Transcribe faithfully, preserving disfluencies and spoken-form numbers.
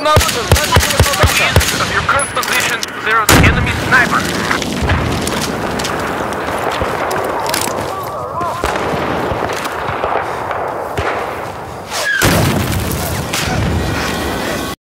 Of your current position, there is enemy sniper.